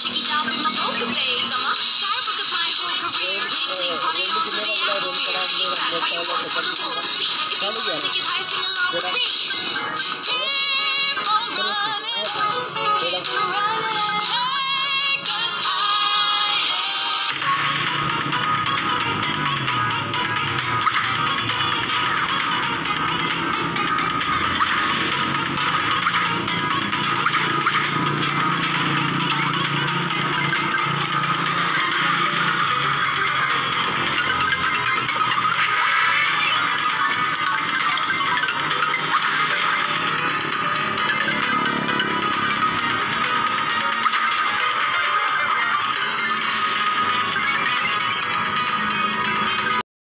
shaky down in my poker face. I'm a skyrocket my whole career. Bling, party on to the atmosphere. Impact, fireworks for the world to see. If you wanna take it high, sing along with me.